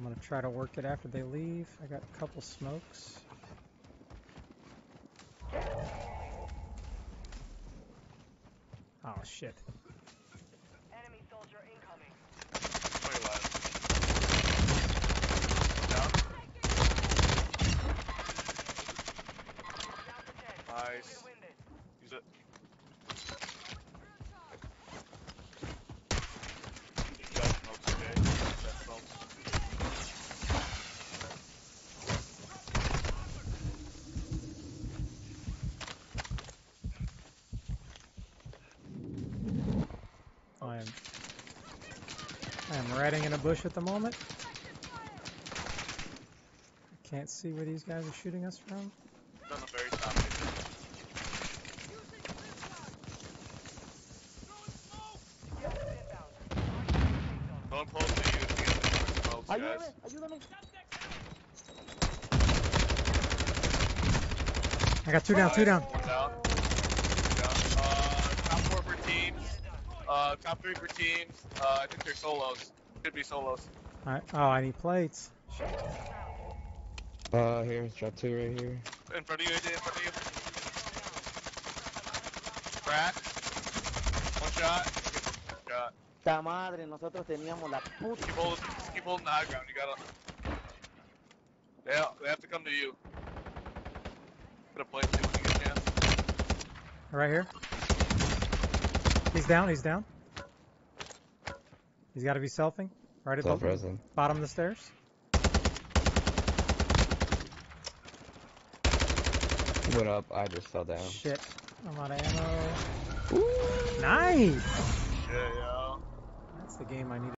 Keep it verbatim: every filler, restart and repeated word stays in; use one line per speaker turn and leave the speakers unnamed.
gonna try to work it after they leave. I got a couple smokes. Oh shit.
Enemy soldier incoming.
twenty left.
Down to ten.
Nice.
We can win this.
Use it. You got smokes, okay? That smokes.
I am I am riding in a bush at the moment. I can't see where these guys are shooting us from.
It's on the very top. Right there.
Gas is inbound.
Going close to you to get the smokes, guys.
Ayúdame, ayúdame.
I got two down, two down.
One down. Two down. Uh, top four for teams. Uh, top three for teams. Uh, I think they're solos. Could be solos.
Alright. Oh, I need plates.
Uh, here's drop two right here.
In front of you, A J, in front of you. Crack. One shot. One shot.
Ta madre, nosotros teníamos la puta.
Keep holding, keep holding the high ground. You gotta. They have, they have to come to you. Put a plate too when you get a chance.
Right here. He's down, he's down. He's gotta be selfing. Right at the
Self-resing.
bottom of the stairs.
Went up, I just fell down.
Shit. I'm out of ammo.
Ooh.
Nice!
Yeah, yeah.
That's the game I needed.